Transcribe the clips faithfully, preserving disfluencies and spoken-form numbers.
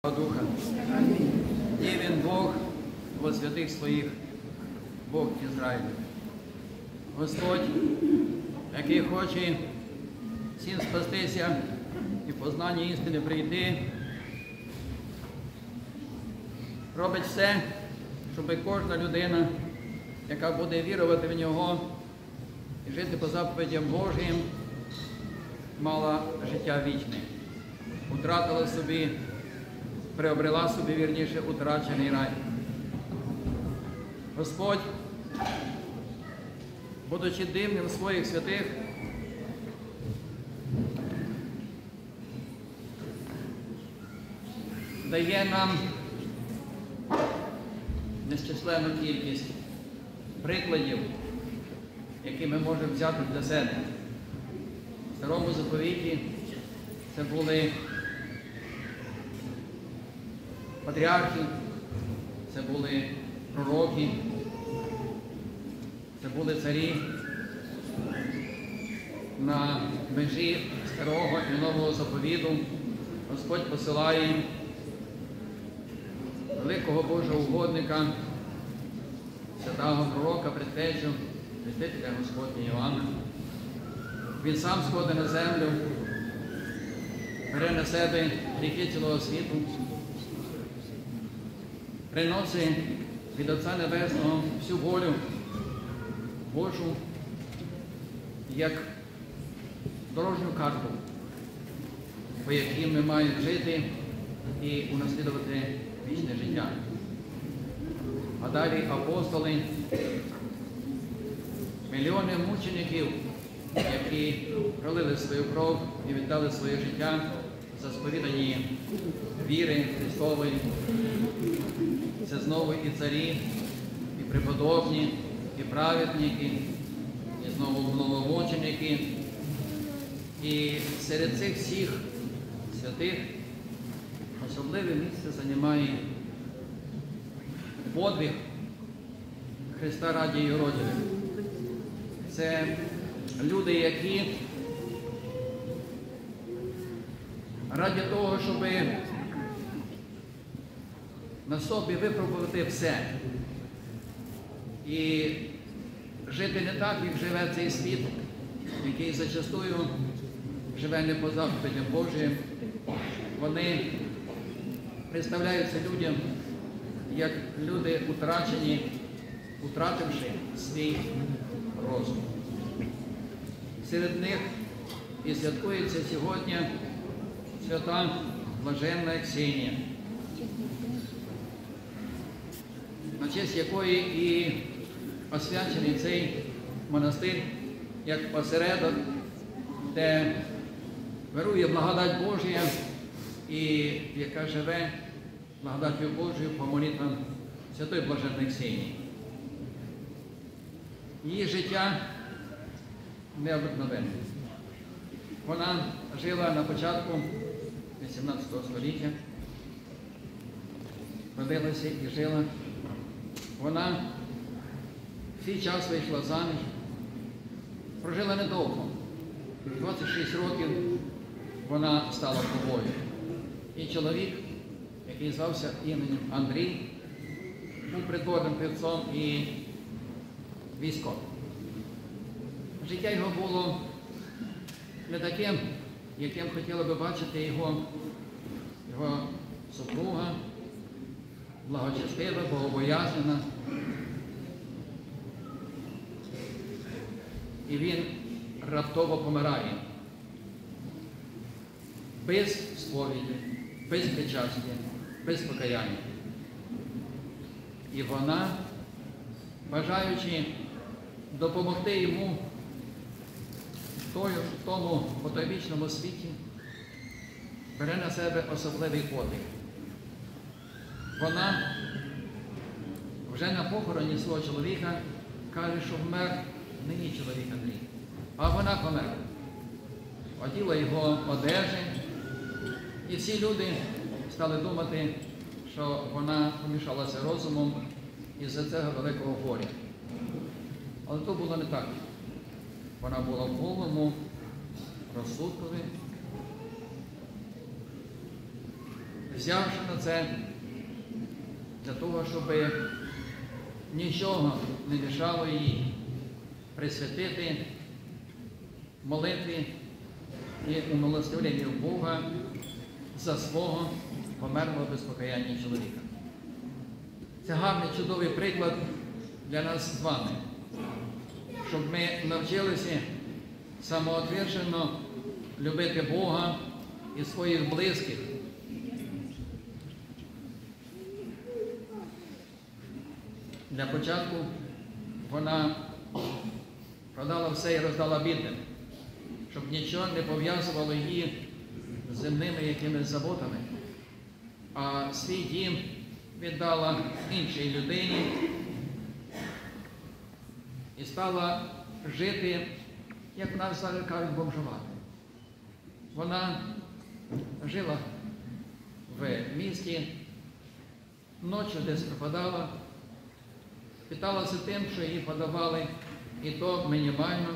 Духа. І він Бог во святих своїх, Бог Ізраїлю. Господь, який хоче всім спастися і в познання істини прийти, робить все, щоб кожна людина, яка буде вірувати в Нього і жити по заповідям Божим, мала життя вічне, утратила собі, приобрела собі, вірніше, утрачений рай. Господь, будучи дивним своїх святих, дає нам нещисленну кількість прикладів, які ми можемо взяти для себе. В Старому заповіті це були патріархи, це були пророки, це були царі на межі Старого і Нового заповіту. Господь посилає великого Божого угодника, святого пророка, предтечу, святителя Господня Іоанна. Він сам сходить на землю, бере на себе гріхи цілого світу, приносить від Отця Небесного всю волю Божу як дорожню карту, по якій ми маємо жити і унаслідувати вічне життя. А далі апостоли, мільйони мучеників, які пролили свою кров і віддали своє життя за сповідані віри Христової. Це знову і царі, і преподобні, і праведники, і знову новомученики. І серед цих всіх святих особливе місце займає подвиг Христа раді і родини. Це люди, які раді того, щоб на собі випробувати все і жити не так, як живе цей світ, який зачастую живе не по заповідям Божим. Вони представляються людям як люди утрачені, утративши свій розум. Серед них і святкується сьогодні свята Блаженна Ксенія, на честь якої і освячений цей монастир як осередок, де вирує благодать Божія і яка живе благодаттю Божою по молитвам святої Блаженної Ксенії. Її життя необикновенне. Вона жила на початку вісімнадцятого століття, родилася і жила. Вона в свій час вийшла заміж, прожила недовго. двадцять шість років вона стала вдовою. І чоловік, який звався іменем Андрій, був придворним певцом і військовим. Життя його було не таким, яким хотіла би бачити його, його супруга, благочестива, богобоязнена. І він раптово помирає. Без сповіді, без причастя, без покаяння. І вона, бажаючи допомогти йому в тому потойбічному світі, бере на себе особливий подвиг. Вона вже на похороні свого чоловіка каже, що вмер не її чоловік Андрій, а вона померла. Оділа його одежі, і всі люди стали думати, що вона помішалася розумом із-за цього великого горя. Але то було не так. Вона була в повному розсудкові, взявши на це для того, щоб нічого не мішало їй присвятити молитві і умилостивленню Бога за свого померлого без покаяння чоловіка. Це гарний, чудовий приклад для нас з вами, щоб ми навчилися самоотвержено любити Бога і своїх близьких. Для початку вона продала все і роздала бідним, щоб нічого не пов'язувало її з земними якимись заботами, а свій дім віддала іншій людині і стала жити, як в нас зараз кажуть, бомжувати. Вона жила в місті, ночі десь пропадала, питалася тим, що їй подавали, і то мінімально.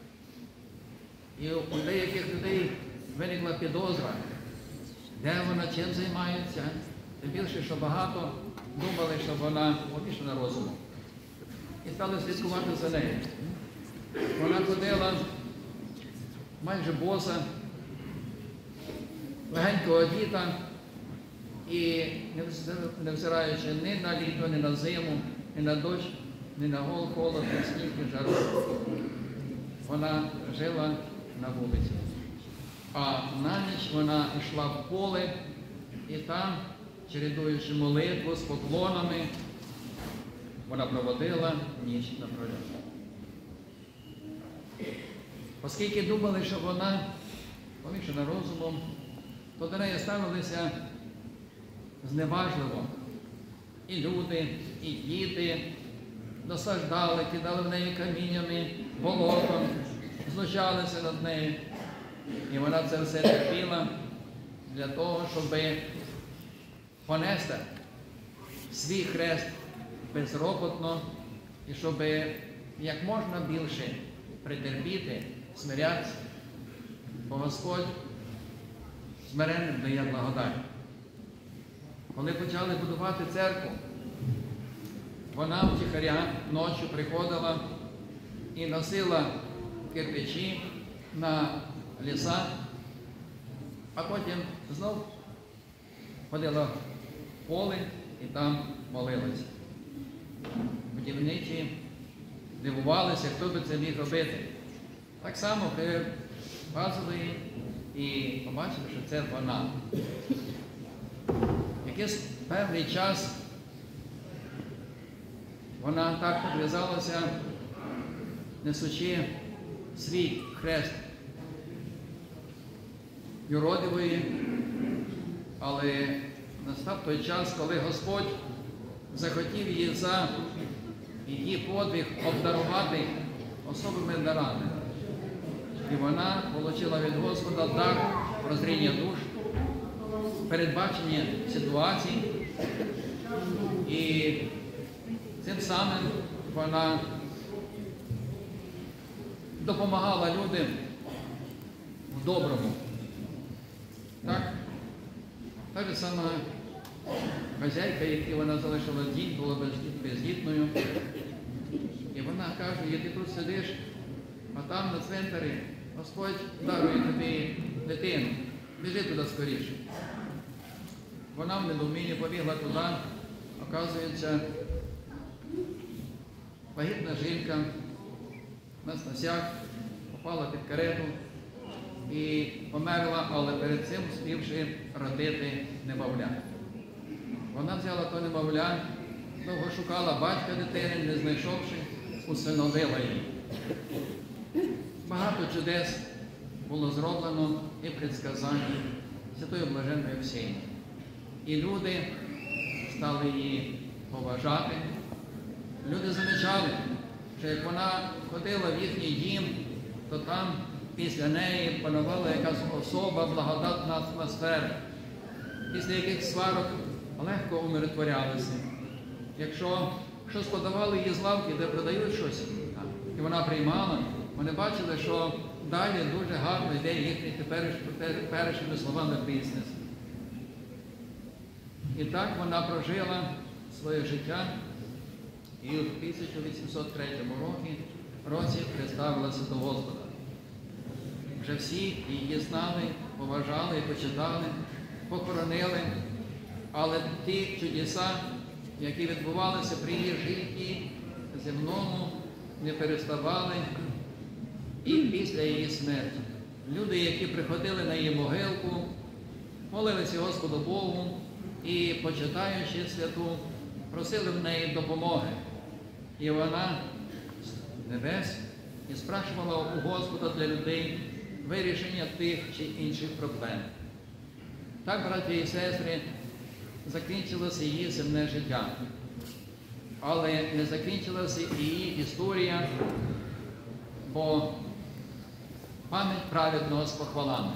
І у деяких людей виникла підозра, де вона, чим займається. Тим більше, що багато думали, що вона помішана розумом. І стали слідкувати за нею. Вона ходила майже боса, легенько одіта, і не взираючи ні на літо, ні на зиму, ні на дощ, ні на гол, холод, ні сніг, ні жару. Вона жила на вулиці. А на ніч вона йшла в поле, і там, чередуючи молитву з поклонами, вона проводила ніч напроліт. Оскільки думали, що вона помішана розумом, то до неї ставилися зневажливо. І люди, і діти досаждали, кидали в неї каміннями, болотом, знущалися над нею. І вона це все терпіла для того, щоб понести свій хрест безропотно і щоб як можна більше притерпіти, смирятися, бо Господь смиренним дає благодать. Коли почали будувати церкву, вона втіхаря ночі приходила і носила кирпичі на ліса, а потім знов ходила в поле і там молилася. Будівничі дивувалися, хто би це міг робити. Так само показували і побачили, що це вона. Якийсь певний час вона так підв'язалася, несучи свій хрест юродивої, але настав той час, коли Господь захотів її за її подвиг обдарувати особими дарами. І вона отримала від Господа дар прозріння душ, передбачення ситуацій, і цим самим вона допомагала людям в доброму. Так, та ж сама хазяйка, яку вона залишила дім, була бездітною. І вона каже: ти тут сидиш, а там на цвинтарі Господь дарує тобі дитину, біжи туди скоріше. Вона в недоумінні побігла туди, оказується, вагітна жінка на сносях попала під карету і померла, але перед цим співши родити немовля. Вона взяла то немовля, довго шукала батька дитини, не знайшовши, усиновила її. Багато чудес було зроблено і предсказання Святої Блаженної Овсєнії. І люди стали її поважати. Люди замічали, що як вона ходила в їхній дім, то там після неї панувала якась особа, благодатна атмосфера. Після яких сварок легко умиротворялися. Якщо щось подавали їй з лавки, де продають щось, і вона приймала, вони бачили, що далі дуже гарно йде їхній теперішніми словами бізнес. І так вона прожила своє життя і в тисяча вісімсот третьому році представилася до Господа. Вже всі її знали, поважали і почитали, похоронили, але ті чудеса, які відбувалися при її житті земному, не переставали і після її смерті. Люди, які приходили на її могилку, молилися Господу Богу і, почитаючи святу, просили в неї допомоги. І вона з небес і спрашувала у Господа для людей вирішення тих чи інших проблем. Так, браті і сестри, закінчилося її земне життя. Але не закінчилася і її історія, бо пам'ять праведного з похвалами.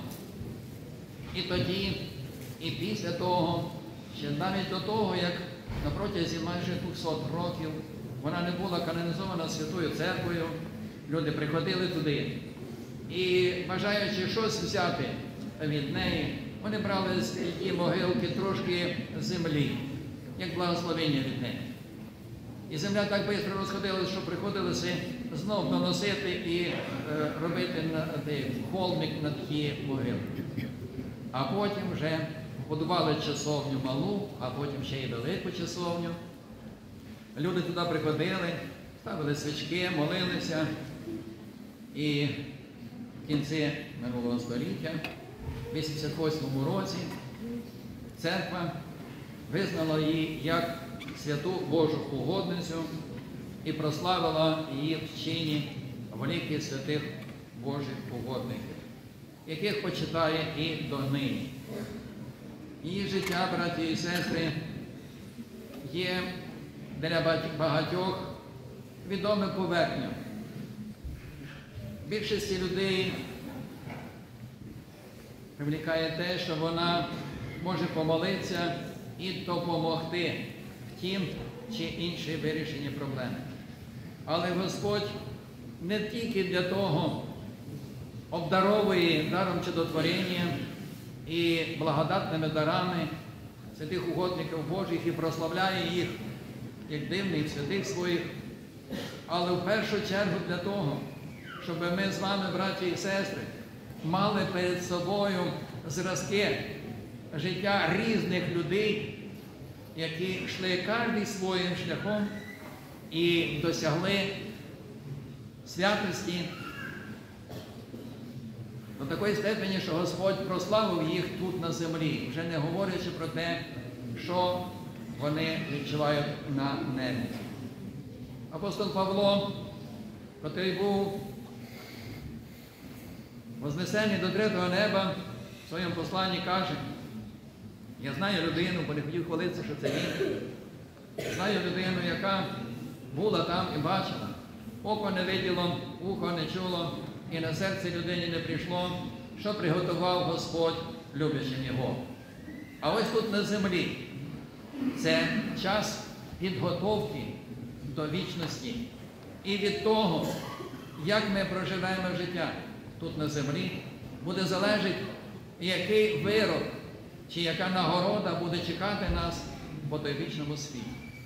І тоді, і після того, ще навіть до того, як на протязі майже двохсот років вона не була канонізована Святою Церквою, люди приходили туди і, бажаючи щось взяти від неї, вони брали з її могилки трошки землі, як благословення від неї. І земля так швидко розходилася, що приходилося знов доносити і е, робити на, де, холмик над її могилки. А потім вже будували часовню малу, а потім ще й велику часовню. Люди туди приходили, ставили свічки, молилися. І в кінці минулого століття, в вісімдесят восьмому році, церква визнала її як святу Божу угодницю і прославила її в чині в ліки святих Божих угодників, яких почитає і донині. Її життя, браті і сестри, є для багатьох відомим поверхням. Більшості людей привлікає те, що вона може помолитися і допомогти в тім чи іншій вирішенні проблеми. Але Господь не тільки для того обдаровує даром чудотворення і благодатними дарами святих угодників Божих і прославляє їх як дивних святих своїх, але в першу чергу для того, щоб ми з вами, браті і сестри, мали перед собою зразки життя різних людей, які йшли кожен своїм шляхом і досягли святості до такої степені, що Господь прославив їх тут на землі, вже не говорячи про те, що вони відчувають на небі. Апостол Павло, котрий був вознесений до третього неба, в своєму посланні каже: я знаю людину, бо не хотів хвалитися, що це він. Знаю людину, яка була там і бачила. Око не виділо, ухо не чуло, і на серце людині не прийшло, що приготував Господь люблячим його. А ось тут на землі це час підготовки до вічності. І від того, як ми проживаємо життя тут на землі, буде залежати, який вирок чи яка нагорода буде чекати нас по той вічному світі.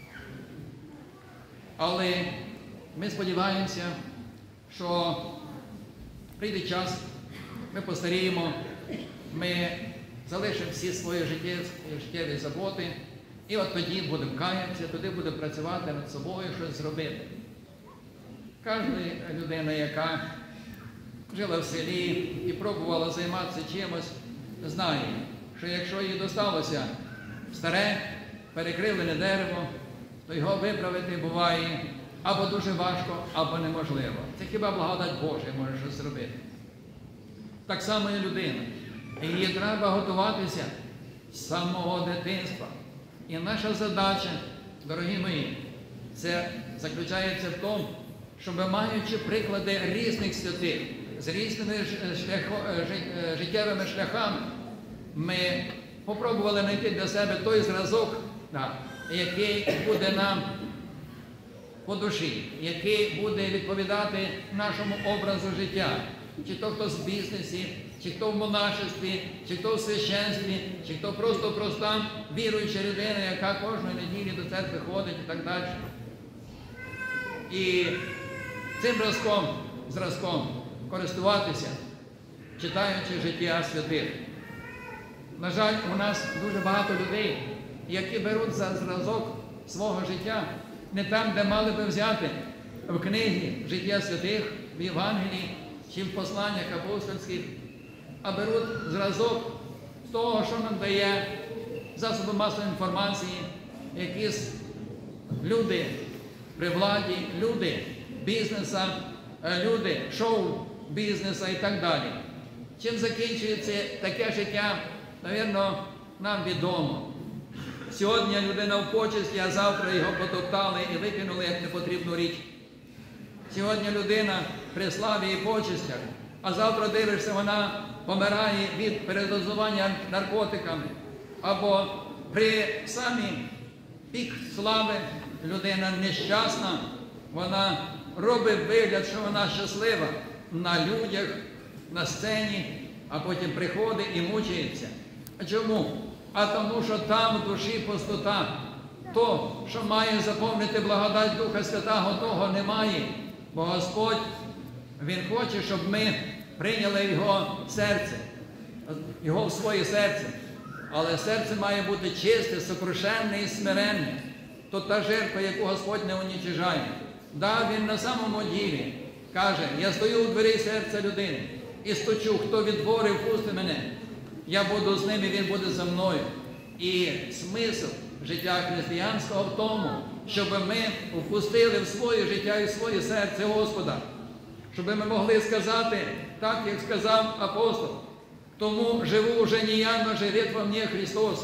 Але ми сподіваємося, що прийде час, ми постаріємо, ми залишимо всі свої життєві заботи, і от тоді будемо каятися, тоді будемо працювати над собою, щось зробити. Кожна людина, яка жила в селі і пробувала займатися чимось, знає, що якщо їй досталося старе, перекривлене дерево, то його виправити буває або дуже важко, або неможливо. Це хіба благодать Божа може щось зробити. Так само і людина. Її треба готуватися з самого дитинства. І наша задача, дорогі мої, це заключається в тому, щоб, маючи приклади різних святих, з різними шляхо, життєвими шляхами, ми попробували знайти для себе той зразок, да, який буде нам по душі, який буде відповідати нашому образу життя. Чи то хто з бізнесі, чи хто в монашестві, чи хто в священстві, чи хто просто проста віруюча людина, яка кожної неділі до церкви ходить і так далі. І цим зразком, зразком користуватися, читаючи життя святих. На жаль, у нас дуже багато людей, які беруть за зразок свого життя не там, де мали би взяти, в книгі життя святих, в Євангелії чи в посланнях апостольських, а беруть зразок з того, що нам дає засоби масової інформації, якісь люди при владі, люди бізнеса, люди шоу-бізнеса і так далі. Чим закінчується таке життя, навірно, нам відомо. Сьогодні людина в почесті, а завтра його потоптали і викинули як непотрібну річ. Сьогодні людина при славі і почестях, а завтра дивишся, вона помирає від передозування наркотиками. Або при самій пік слави людина нещасна, вона робить вигляд, що вона щаслива на людях, на сцені, а потім приходить і мучається. А чому? А тому, що там в душі пустота. То, що має заповнити благодать Духа Святого, того немає. Бо Господь, Він хоче, щоб ми прийняли Його серце, Його в своє серце. Але серце має бути чисте, сокрушенне і смиренне. То та жертва, яку Господь не унічижає. Да, Він на самому ділі каже: я стою у двері серця людини і стучу, хто відтворив, впусти мене. Я буду з ним, і він буде за мною. І смисл життя християнського в тому, щоб ми впустили в своє життя і в своє серце Господа. Щоб ми могли сказати, так як сказав апостол: тому живу уже не я, но живет во мне Христос.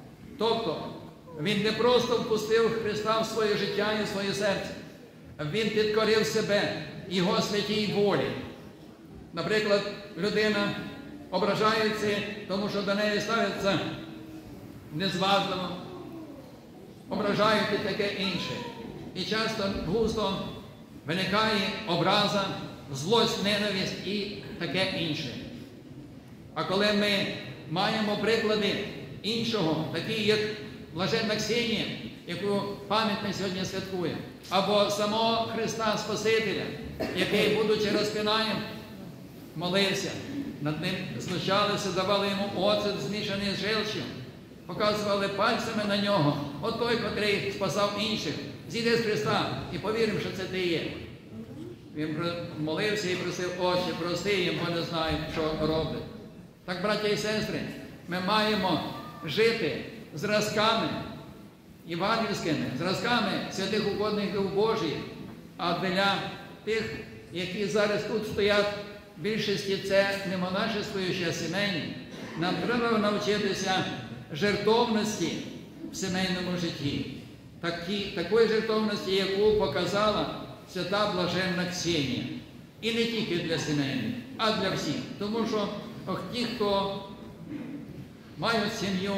Тобто, він не просто впустив Христа в своє життя і в своє серце. Він підкорив себе Його святій волі. Наприклад, людина ображається, тому що до неї ставиться незважливо, ображають і таке інше. І часто густо виникає образа, злость, ненависть і таке інше. А коли ми маємо приклади іншого, такі як Блаженна Ксенія, яку пам'ять ми сьогодні святкуємо, або самого Христа Спасителя, який, будучи розпинаєм, молився, над ним знущалися, давали йому оцет, змішаний з желчем, показували пальцями на нього: от той, котрий спасав інших, зійди з Христа і повіримо, що це ти є. Він молився і просив: Отче, прости їм, бо не знають, що роблять. Так, браття і сестри, ми маємо жити зразками євангельськими, зразками святих угодників Божих, а для тих, які зараз тут стоять, в більшості це не монашествуючі, а сімейні. Нам треба навчитися жертовності в сімейному житті. Такі, такої жертовності, яку показала свята Блаженна Ксенія. І не тільки для сімейних, а для всіх. Тому що ох, ті, хто мають сім'ю,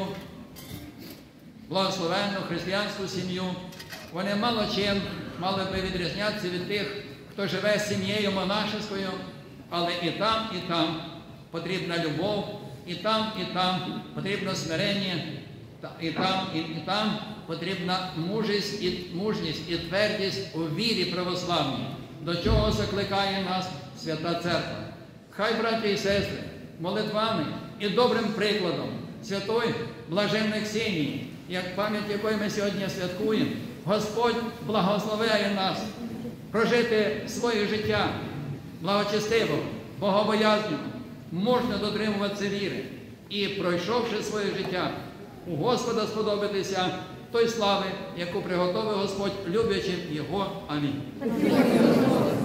благословенну християнську сім'ю, вони мало чим мали би відрізнятися від тих, хто живе з сім'єю монашеською, але і там, і там потрібна любов, і там, і там потрібно смирення, і там, і, і там потрібна мужність і, мужність і твердість у вірі православній, до чого закликає нас Свята Церква. Хай, браття і сестри, молитвами і добрим прикладом святої Блаженної Ксенії, як пам'ять якої ми сьогодні святкуємо, Господь благословляє нас прожити своє життя благочестиво, богобоязно, можна дотримуватися віри і, пройшовши своє життя, у Господа сподобатися той слави, яку приготовив Господь любячим Його. Амінь.